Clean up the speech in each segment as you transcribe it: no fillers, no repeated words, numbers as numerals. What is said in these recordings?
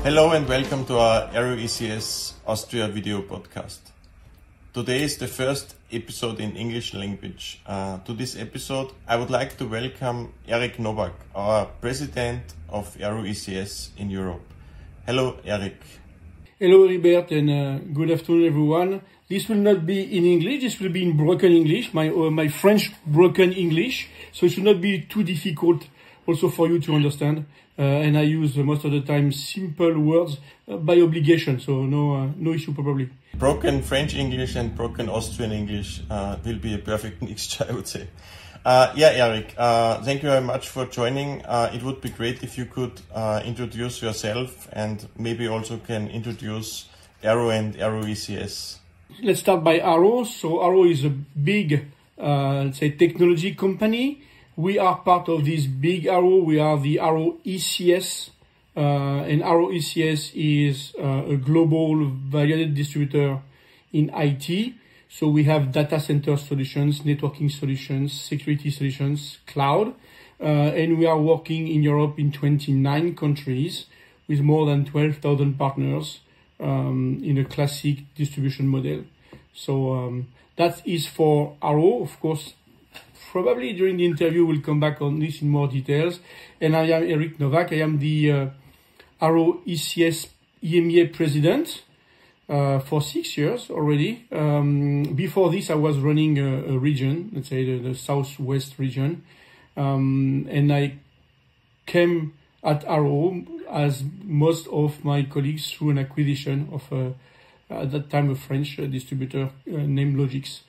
Hello and welcome to our Arrow ECS Austria Video Podcast. Today is the first episode in English language. To this episode, I would like to welcome Eric Nowak, our President of Arrow ECS in Europe. Hello, Eric. Hello, Heribert, and good afternoon, everyone. This will not be in English. This will be in broken English, my French broken English. So it should not be too difficult also for you to understand. And I use most of the time simple words by obligation, so no issue probably. Broken French English and broken Austrian English will be a perfect mixture, I would say. Eric, thank you very much for joining. It would be great if you could introduce yourself and maybe also can introduce Arrow and Arrow ECS. Let's start by Arrow. So Arrow is a big, let's say, technology company. We are part of this big Arrow. We are the Arrow ECS, and Arrow ECS is a global value-added distributor in IT. So we have data center solutions, networking solutions, security solutions, cloud, and we are working in Europe in 29 countries with more than 12,000 partners in a classic distribution model. So that is for Arrow, of course. Probably during the interview we'll come back on this in more details. And I am Eric Nowak. I am the Arrow ECS EMEA President for 6 years already. Before this I was running a region, let's say the Southwest region. And I came at Arrow as most of my colleagues through an acquisition of at that time a French distributor named Logix.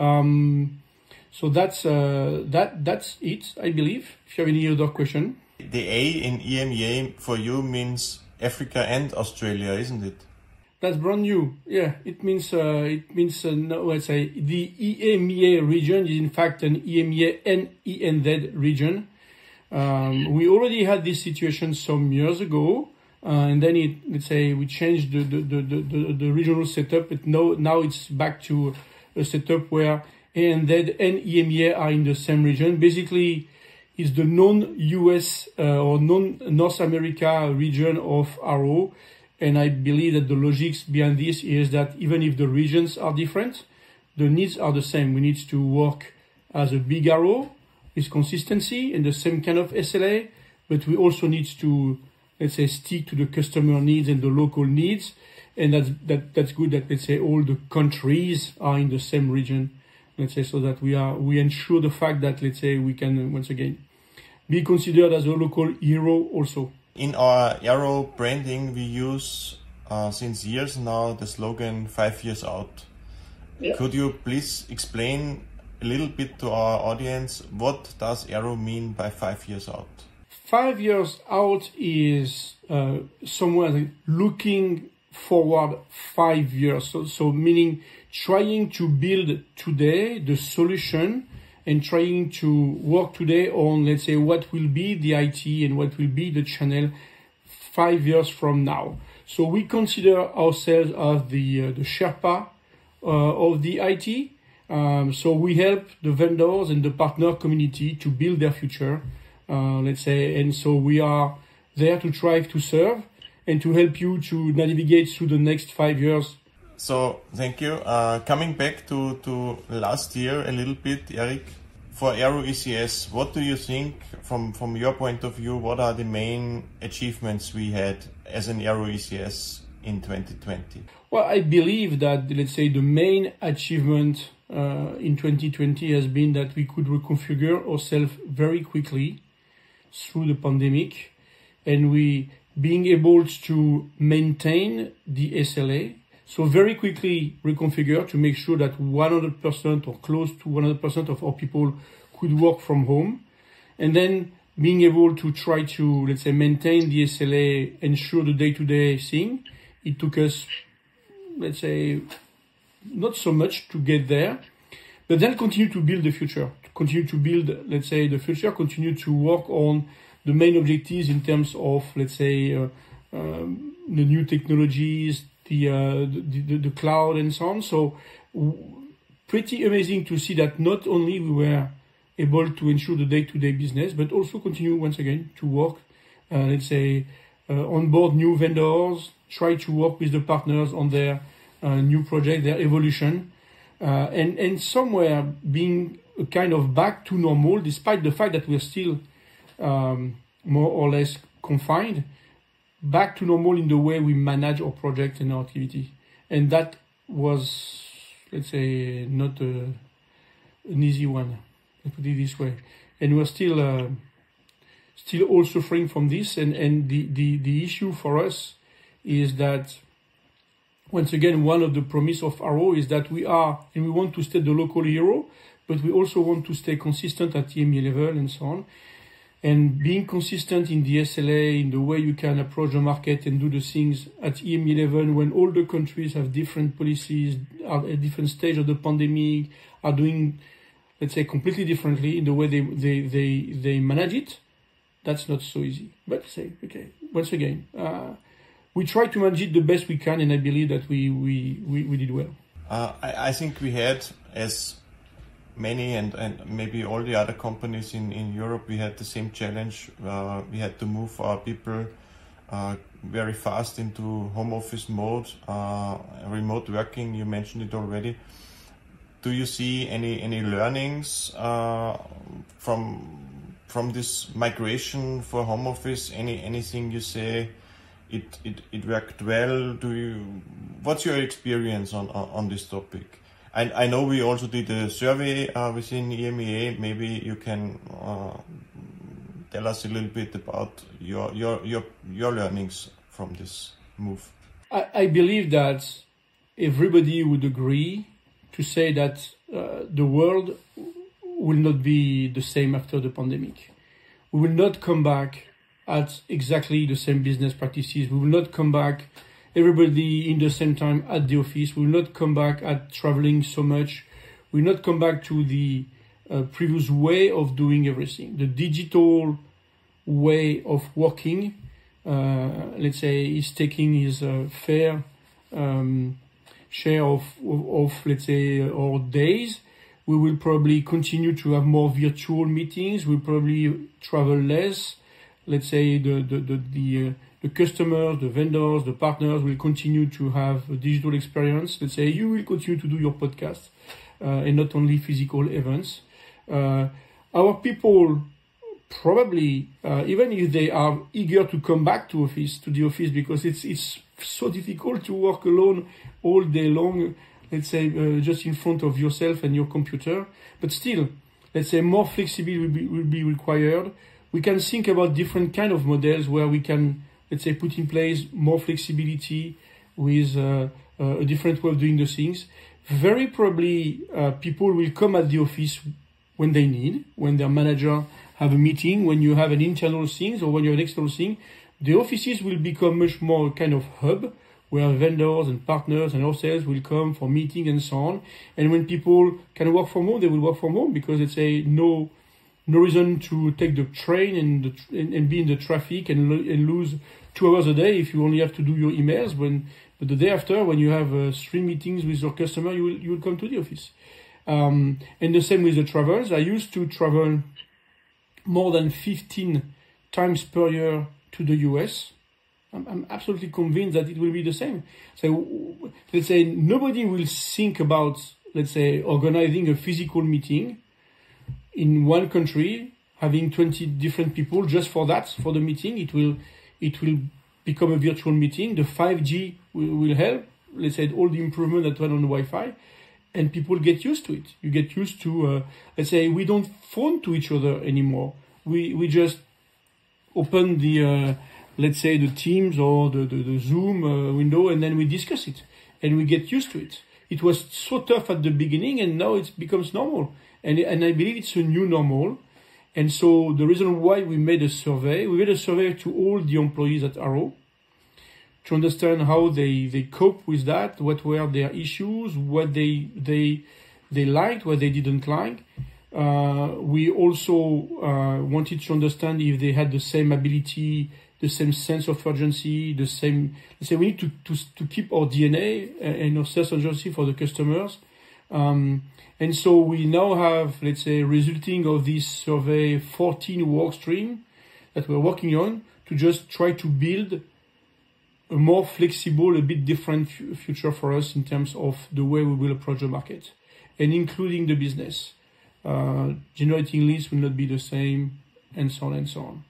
So that's it, I believe. If you have any other question. The A in EMEA for you means Africa and Australia, isn't it? That's brand new. Yeah, it means no, let's say the EMEA region is in fact an EMEA and ENZ region. We already had this situation some years ago, and then we changed the regional setup. But now it's back to a setup where ANZ and EMEA are in the same region. Basically, it's the non-US or non-North America region of Arrow. And I believe that the logics behind this is that even if the regions are different, the needs are the same. We need to work as a big Arrow with consistency and the same kind of SLA, but we also need to, let's say, stick to the customer needs and the local needs. And that's good that, let's say, all the countries are in the same region. Let's say, so that we ensure the fact that, let's say, we can once again be considered as a local hero also. In our Arrow branding, we use since years now the slogan 5 years out. Yeah. Could you please explain a little bit to our audience what does Arrow mean by 5 years out? 5 years out is somewhere looking forward 5 years. So meaning trying to build today the solution and trying to work today on, let's say, what will be the IT and what will be the channel 5 years from now. So we consider ourselves as the Sherpa of the IT. So we help the vendors and the partner community to build their future, let's say, and so we are there to try to serve and to help you to navigate through the next 5 years. So, thank you. Coming back to last year a little bit, Eric, for Arrow ECS, what do you think, from your point of view, what are the main achievements we had as an Arrow ECS in 2020? Well, I believe that, let's say, the main achievement in 2020 has been that we could reconfigure ourselves very quickly through the pandemic, and we being able to maintain the SLA. So very quickly reconfigure to make sure that 100% or close to 100% of our people could work from home. And then being able to try to, let's say, maintain the SLA, ensure the day-to-day thing. It took us, let's say, not so much to get there, but then continue to build the future, continue to build, let's say, the future, continue to work on the main objectives in terms of, let's say, the new technologies, the cloud and so on. So pretty amazing to see that not only we were able to ensure the day-to-day business, but also continue once again to work, let's say, onboard new vendors, try to work with the partners on their new project, their evolution, and somewhere being kind of back to normal, despite the fact that we're still more or less confined, back to normal in the way we manage our project and our activity. And that was, let's say, not an easy one, let's put it this way. And we're still all suffering from this. And the issue for us is that, once again, one of the promise of Arrow is that we want to stay the local hero, but we also want to stay consistent at EMEA level and so on. And being consistent in the SLA, in the way you can approach the market and do the things at EMEA level, when all the countries have different policies, are at different stage of the pandemic, are doing, let's say, completely differently in the way they manage it, that's not so easy. But say, okay, once again, we try to manage it the best we can, and I believe that we did well. I think we had, as many and maybe all the other companies in Europe, we had the same challenge. We had to move our people very fast into home office mode, remote working. You mentioned it already. Do you see any learnings from this migration for home office? Anything you say it worked well? What's your experience on this topic? I know we also did a survey within EMEA. Maybe you can tell us a little bit about your learnings from this move. I believe that everybody would agree to say that the world will not be the same after the pandemic. We will not come back at exactly the same business practices. We will not come back everybody in the same time at the office. We will not come back at traveling so much. We will not come back to the previous way of doing everything. The digital way of working, let's say, is taking his fair share of, let's say, our days. We will probably continue to have more virtual meetings. We'll probably travel less. Let's say the customers, the vendors, the partners will continue to have a digital experience. Let's say you will continue to do your podcast and not only physical events. Our people probably, even if they are eager to come back to the office, because it's so difficult to work alone all day long, let's say just in front of yourself and your computer. But still, let's say more flexibility will be required. We can think about different kind of models where we can, let's say, put in place more flexibility with a different way of doing the things. Very probably people will come at the office when they need, when their manager have a meeting, when you have an internal thing or when you have an external thing. The offices will become much more kind of hub where vendors and partners and ourselves will come for meeting and so on. And when people can work from home, they will work from home because it's no reason to take the train and be in the traffic and lose 2 hours a day if you only have to do your emails. But the day after, when you have 3 meetings with your customer, you will come to the office. And the same with the travels. I used to travel more than 15 times per year to the US. I'm absolutely convinced that it will be the same. So let's say nobody will think about, let's say, organizing a physical meeting in one country, having 20 different people just for that, for the meeting. It will become a virtual meeting. The 5G will help, let's say, all the improvement that went on the Wi-Fi, and people get used to it. You get used to, let's say, we don't phone to each other anymore. We just open the, let's say, the Teams or the Zoom window, and then we discuss it, and we get used to it. It was so tough at the beginning, and now it becomes normal. And I believe it's a new normal. And so the reason why we made a survey to all the employees at Arrow to understand how they cope with that, what were their issues, what they liked, what they didn't like. We also wanted to understand if they had the same ability, the same sense of urgency, the same. Let's say we need to keep our DNA and our sense of urgency for the customers. And so we now have, let's say, resulting of this survey, 14 work streams that we're working on to just try to build a more flexible, a bit different future for us in terms of the way we will approach the market, and including the business. Generating leads will not be the same, and so on and so on.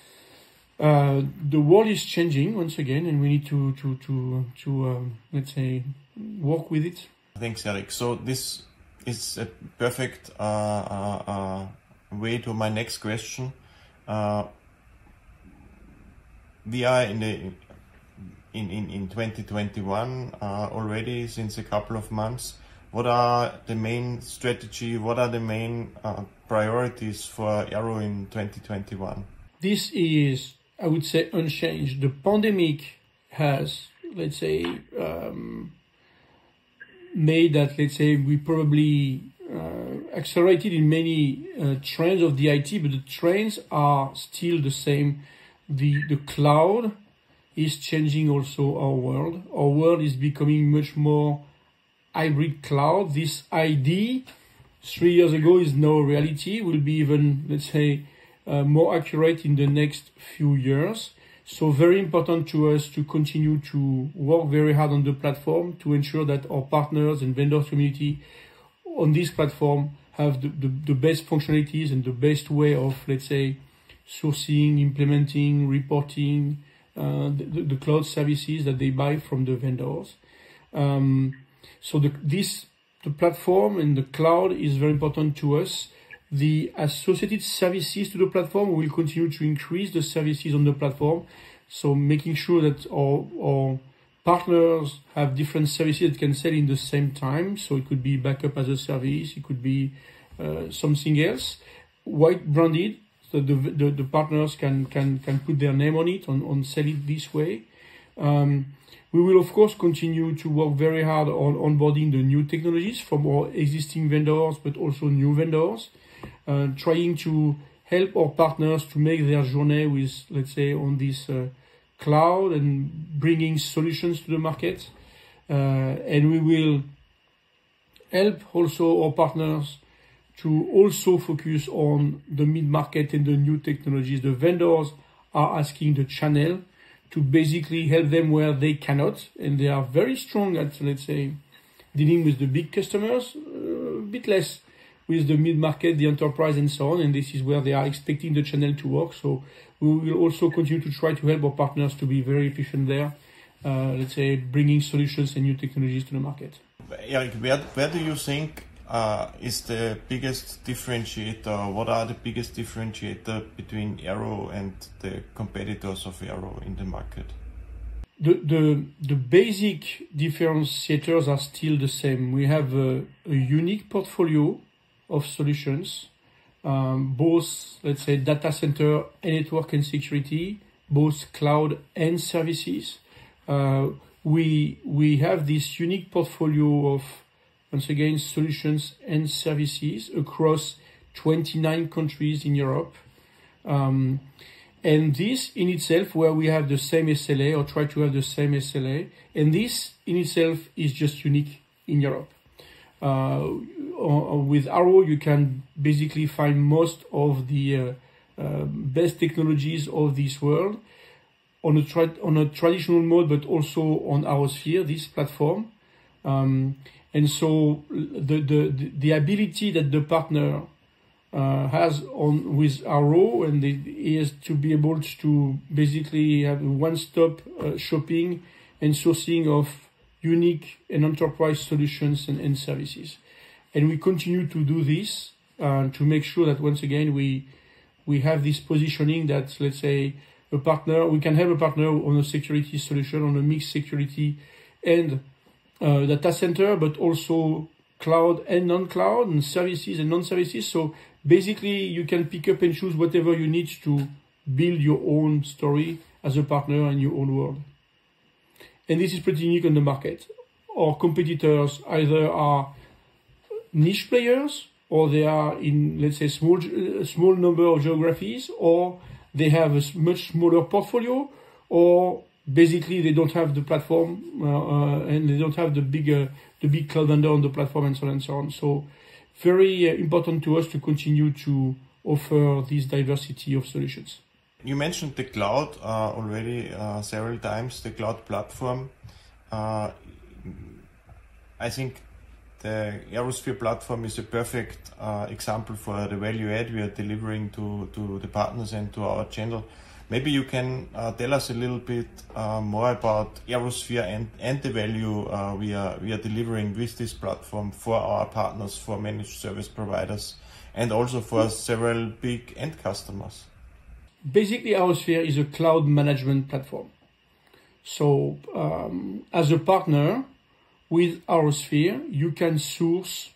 The world is changing once again, and we need to let's say, work with it. Thanks, Eric. So this is a perfect way to my next question. We are in 2021 already since a couple of months. What are the main strategy? What are the main priorities for Arrow in 2021? This is, I would say, unchanged. The pandemic has, let's say, made that, let's say, we probably accelerated in many trends of the IT, but the trends are still the same. The cloud is changing also our world. Our world is becoming much more hybrid cloud. This idea 3 years ago is now reality, will be even, let's say, more accurate in the next few years. So very important to us to continue to work very hard on the platform to ensure that our partners and vendors community on this platform have the best functionalities and the best way of, let's say, sourcing, implementing, reporting, the cloud services that they buy from the vendors. So the platform and the cloud is very important to us. The associated services to the platform will continue to increase the services on the platform. So making sure that our partners have different services that can sell in the same time. So it could be backup as a service. It could be something else, white branded. So the partners can put their name on it, on sell it this way. We will, of course, continue to work very hard on onboarding the new technologies from our existing vendors, but also new vendors, trying to help our partners to make their journey with, let's say, on this cloud and bringing solutions to the market. And we will help also our partners to also focus on the mid-market and the new technologies. The vendors are asking the channel to basically help them where they cannot, and they are very strong at, let's say, dealing with the big customers, a bit less with the mid-market, the enterprise, and so on, and this is where they are expecting the channel to work. So we will also continue to try to help our partners to be very efficient there, let's say, bringing solutions and new technologies to the market. Eric, where do you think is the biggest differentiator? What are the biggest differentiator between Arrow and the competitors of Arrow in the market? The basic differentiators are still the same. We have a unique portfolio of solutions, both, let's say, data center and network and security, both cloud and services. We have this unique portfolio of, once again, solutions and services across 29 countries in Europe. And this in itself, where we have the same SLA or try to have the same SLA, and this in itself is just unique in Europe. With Arrow, you can basically find most of the best technologies of this world on a traditional mode, but also on our sphere, this platform. And so the ability that the partner has with Arrow and is to be able to basically have one-stop shopping and sourcing of unique and enterprise solutions and services. And we continue to do this to make sure that, once again, we have this positioning that, let's say, we can have a partner on a security solution, on a mixed security and data center, but also cloud and non-cloud, and services and non-services. So basically, you can pick up and choose whatever you need to build your own story as a partner in your own world. And this is pretty unique on the market. Our competitors either are niche players, or they are in, let's say, small number of geographies, or they have a much smaller portfolio, or basically they don't have the platform and they don't have the big cloud vendor on the platform, and so on and so on. So very important to us to continue to offer this diversity of solutions. You mentioned the cloud already several times, the cloud platform. I think the ArrowSphere platform is a perfect example for the value add we are delivering to the partners and to our channel. Maybe you can tell us a little bit more about ArrowSphere and the value we are delivering with this platform for our partners, for managed service providers, and also for several big end customers. Basically, ArrowSphere is a cloud management platform. So as a partner with ArrowSphere, you can source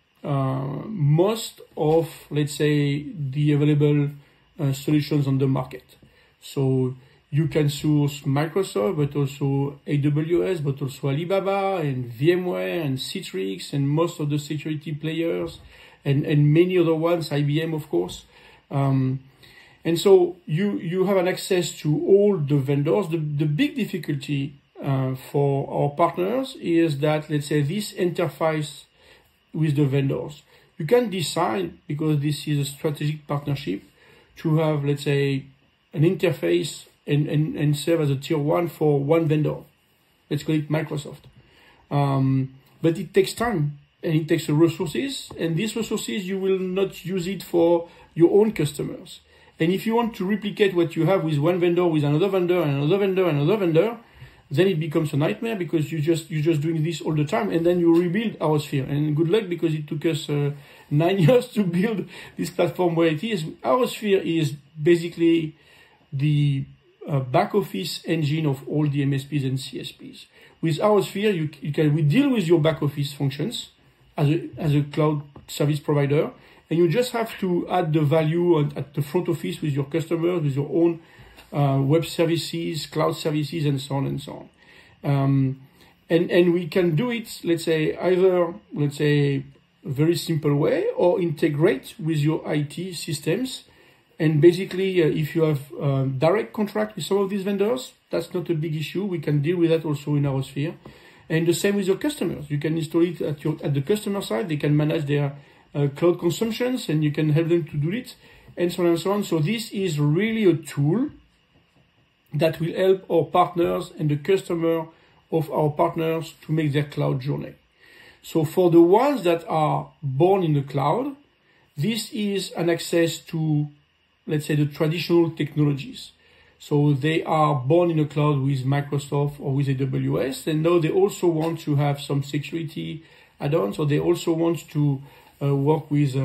most of, let's say, the available solutions on the market. So you can source Microsoft, but also AWS, but also Alibaba and VMware and Citrix and most of the security players and many other ones, IBM, of course. And so you have an access to all the vendors. The big difficulty for our partners is that, let's say, this interface with the vendors. You can decide, because this is a strategic partnership, to have, let's say, an interface and serve as a tier one for one vendor. Let's call it Microsoft. But it takes time and it takes resources, and these resources you will not use it for your own customers. And if you want to replicate what you have with one vendor, with another vendor, and another vendor, and another vendor, then it becomes a nightmare, because you're just doing this all the time, and then you rebuild ArrowSphere. And good luck, because it took us 9 years to build this platform where it is. ArrowSphere is basically the back office engine of all the MSPs and CSPs. With ArrowSphere, we deal with your back office functions as a cloud service provider, and you just have to add the value at the front office with your customers, with your own web services, cloud services, and so on and so on. And we can do it, let's say, either, let's say, a very simple way, or integrate with your IT systems. And basically, if you have direct contract with some of these vendors, that's not a big issue. We can deal with that also in ArrowSphere. And the same with your customers. You can install it at the customer side. They can manage their cloud consumptions, and you can help them to do it, and so on and so on. So this is really a tool that will help our partners and the customer of our partners to make their cloud journey. So for the ones that are born in the cloud, this is an access to, let's say, the traditional technologies. So they are born in the cloud with Microsoft or with AWS, and now they also want to have some security add-ons, or they also want to work with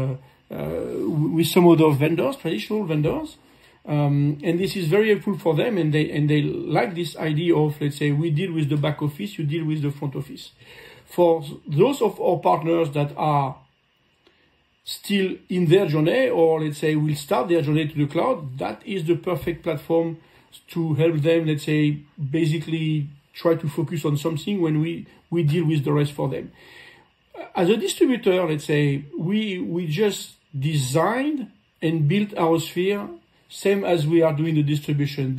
some other vendors, traditional vendors. And this is very helpful for them, and they like this idea of, let's say, we deal with the back office, you deal with the front office. For those of our partners that are still in their journey, or let's say will start their journey to the cloud, that is the perfect platform to help them, let's say, basically try to focus on something when we deal with the rest for them. As a distributor, let's say, we just designed and built ArrowSphere same as we are doing the distribution.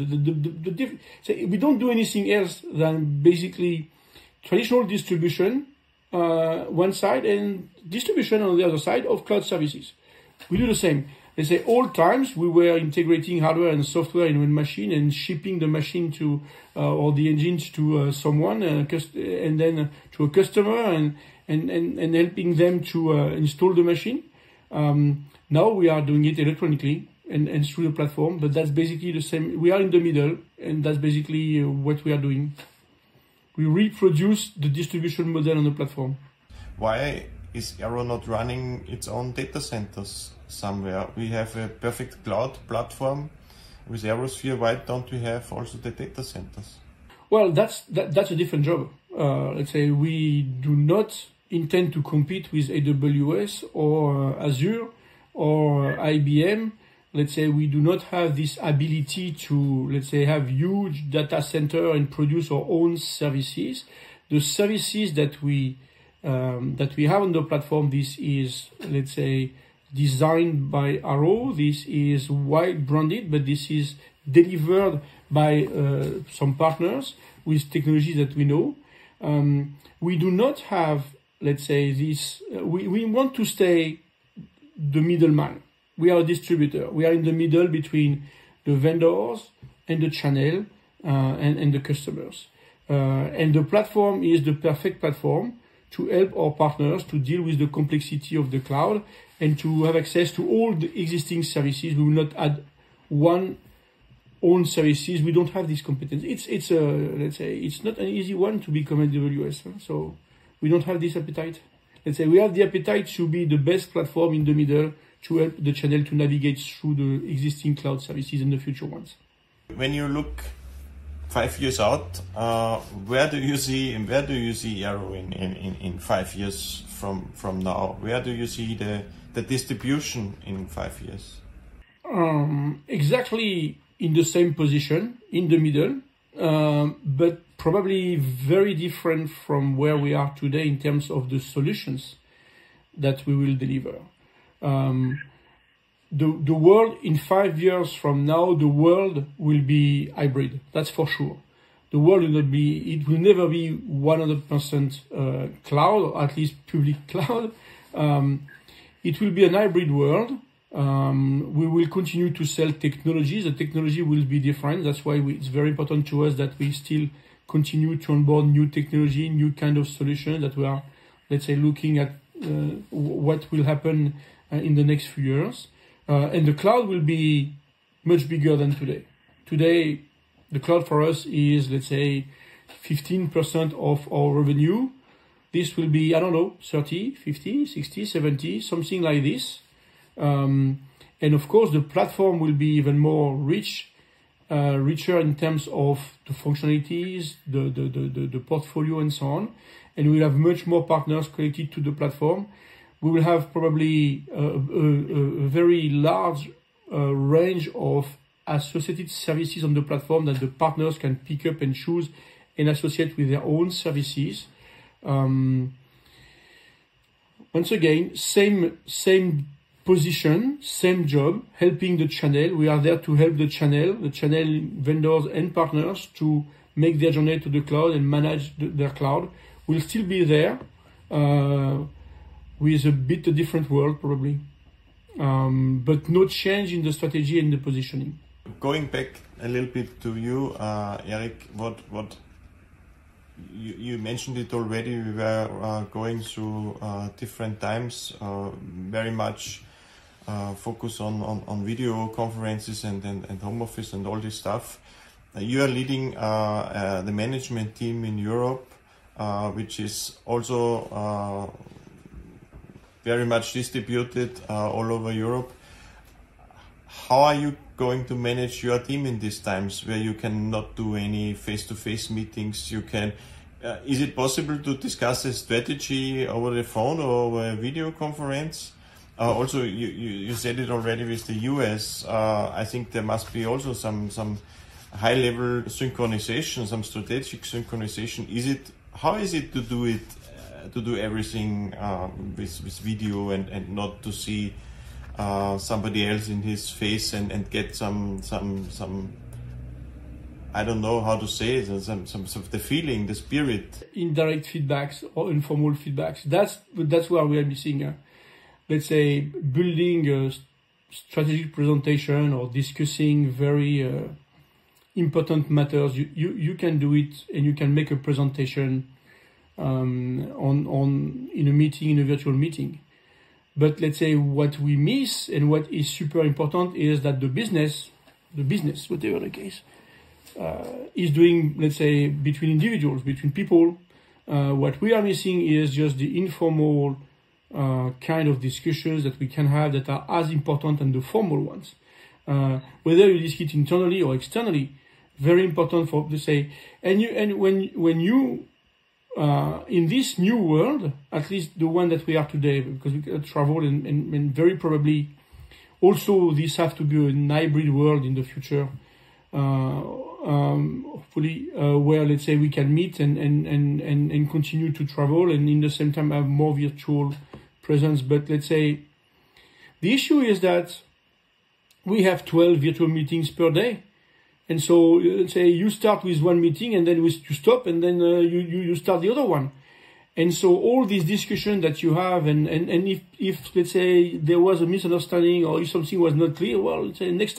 We don't do anything else than basically traditional distribution one side and distribution on the other side of cloud services. We do the same. Let's say all times we were integrating hardware and software in one machine and shipping the machine to or the engines to someone and then to a customer and helping them to install the machine. Now we are doing it electronically and through the platform, but that's basically the same. We are in the middle, and that's basically what we are doing. We reproduce the distribution model on the platform. Why is Arrow not running its own data centers somewhere? We have a perfect cloud platform with ArrowSphere. Why don't we have also the data centers? Well, that's a different job. Let's say we do not intend to compete with AWS or Azure or IBM. Let's say we do not have this ability to, let's say, have huge data center and produce our own services. The services that we have on the platform, this is, let's say, designed by Arrow. This is wide branded, but this is delivered by some partners with technologies that we know. We do not have, let's say, this. We want to stay the middleman. We are a distributor. We are in the middle between the vendors and the channel and the customers. And the platform is the perfect platform to help our partners to deal with the complexity of the cloud and to have access to all the existing services. We will not add one own services. We don't have this competence. It's let's say it's not an easy one to become AWS. So we don't have this appetite. Let's say we have the appetite to be the best platform in the middle to help the channel to navigate through the existing cloud services and the future ones. When you look 5 years out, where do you see Arrow in 5 years from now? Where do you see the distribution in 5 years? Exactly in the same position, in the middle, but probably very different from where we are today in terms of the solutions that we will deliver. The world in 5 years from now, the world will be hybrid. That's for sure. The world will not be, it will never be 100% cloud, or at least public cloud. It will be an hybrid world. We will continue to sell technologies. The technology will be different. That's why it's very important to us that we still continue to onboard new technology, new kind of solutions, that we are, let's say, looking at what will happen in the next few years. And the cloud will be much bigger than today. Today, the cloud for us is, let's say, 15% of our revenue. This will be, I don't know, 30, 50, 60, 70, something like this. And of course, the platform will be even more richer in terms of the functionalities, the portfolio, and so on. And we'll have much more partners connected to the platform. We will have probably a very large range of associated services on the platform that the partners can pick up and choose and associate with their own services. Once again, same position, same job, helping the channel. We are there to help the channel vendors and partners to make their journey to the cloud and manage their cloud. We'll still be there with a bit a different world probably, but no change in the strategy and the positioning. Going back a little bit to you, Eric, what you mentioned it already. We were going through different times, very much focus on video conferences and home office and all this stuff. You are leading the management team in Europe, which is also very much distributed all over Europe. How are you going to manage your team in these times where you cannot do any face-to-face meetings? You can. Is it possible to discuss a strategy over the phone or over a video conference? Also, you said it already with the US. I think there must be also some high-level synchronization, some strategic synchronization. How is it to do it? To do everything with video and not to see somebody else in his face and get some I don't know how to say it, some of the feeling, the spirit. Indirect feedbacks or informal feedbacks. That's where we are missing. Let's say building a strategic presentation or discussing very important matters. You can do it and you can make a presentation in a meeting, in a virtual meeting. But let's say what we miss and what is super important is that the business, whatever the case, is doing, let's say, between individuals, between people. What we are missing is just the informal kind of discussions that we can have that are as important as the formal ones. Whether you discuss internally or externally, very important for, let's say, and when you in this new world, at least the one that we are today, because we can travel and very probably also this have to be a hybrid world in the future, hopefully, where, let's say, we can meet and continue to travel and in the same time have more virtual presence. But let's say the issue is that we have 12 virtual meetings per day. And so, let's say you start with one meeting and then you stop and then you start the other one. And so all these discussions that you have and if let's say there was a misunderstanding or if something was not clear, well, let's say next time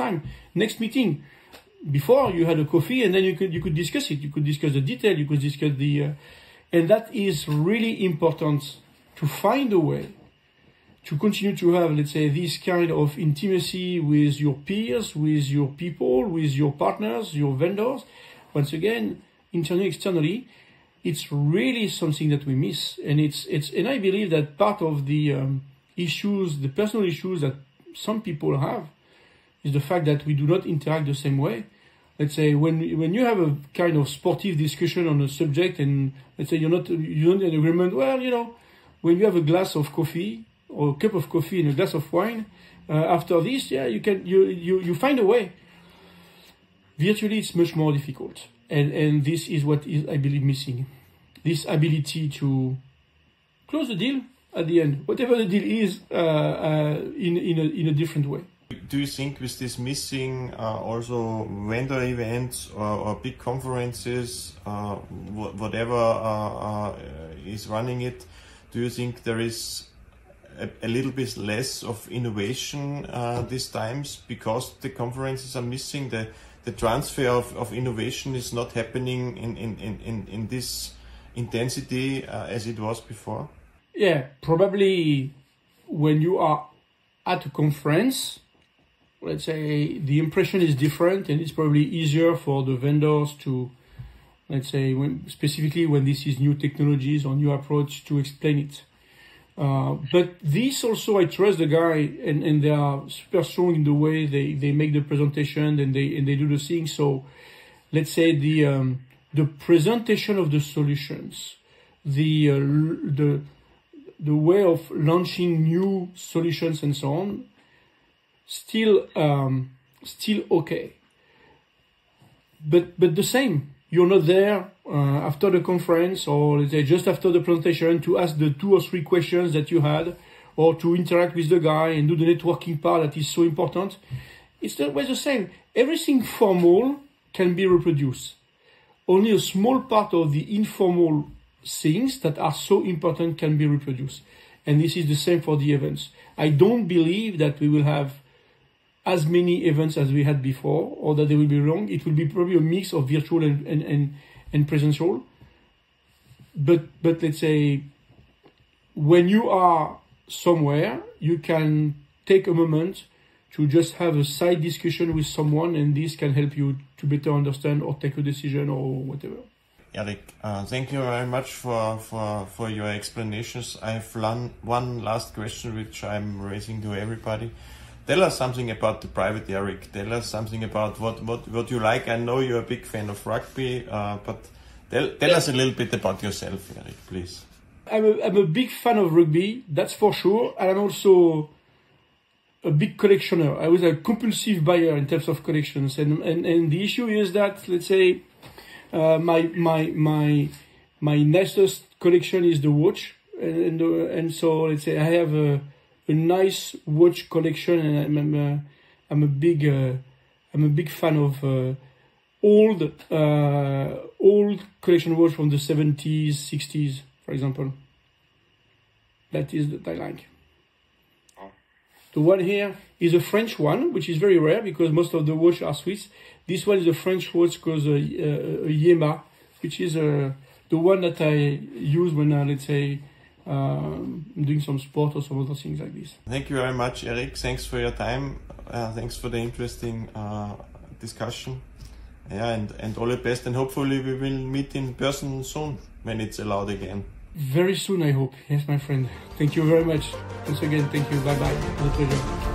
next meeting. Before you had a coffee and then you could discuss it. You could discuss the detail. You could discuss and that is really important to find a way to continue to have, let's say, this kind of intimacy with your peers, with your people, with your partners, your vendors. Once again, internally, externally, it's really something that we miss. And and I believe that part of the issues, the personal issues that some people have is the fact that we do not interact the same way. Let's say when you have a kind of sportive discussion on a subject and let's say you're not in agreement, well, when you have a glass of coffee or a cup of coffee and a glass of wine, after this, you find a way. Virtually, it's much more difficult. And this is what is, I believe, missing. This ability to close the deal at the end, whatever the deal is, in a different way. Do you think with this missing also vendor events or big conferences, whatever is running it, do you think there is a little bit less of innovation these times because the conferences are missing? The transfer of innovation is not happening in this intensity as it was before? Yeah, probably when you are at a conference, let's say the impression is different and it's probably easier for the vendors to, let's say, specifically when this is new technologies or new approach, to explain it. But this also, I trust the guy and they are super strong in the way they make the presentation and they do the thing. So let's say the presentation of the solutions, the way of launching new solutions and so on, still okay. But the same, you're not there after the conference or let's say just after the presentation to ask the 2 or 3 questions that you had or to interact with the guy and do the networking part that is so important. It's always the same. Everything formal can be reproduced. Only a small part of the informal things that are so important can be reproduced. And this is the same for the events. I don't believe that we will have as many events as we had before, or that they will be wrong. It will be probably a mix of virtual and presential. But let's say when you are somewhere, you can take a moment to just have a side discussion with someone, and this can help you to better understand or take a decision or whatever. Eric, thank you very much for your explanations. I have one last question which I'm raising to everybody. Tell us something about the private Eric. Tell us something about what you like. I know you're a big fan of rugby, but tell us a little bit about yourself, Eric, please. I'm a big fan of rugby, that's for sure, and I'm also a big collectioner. I was a compulsive buyer in terms of collections, and the issue is that, let's say, my nicest collection is the watch, and so let's say I have a nice watch collection, and I'm a big fan of old collection watch from the 70s, 60s, for example. That is that I like. The one here is a French one, which is very rare because most of the watches are Swiss. This one is a French watch called a EMEA, which is the one that I use when let's say doing some sport or some other things like this. Thank you very much, Eric. Thanks for your time. Thanks for the interesting discussion. Yeah, and all the best. And hopefully we will meet in person soon when it's allowed again. Very soon, I hope. Yes, my friend. Thank you very much. Once again, thank you. Bye-bye. It was a pleasure.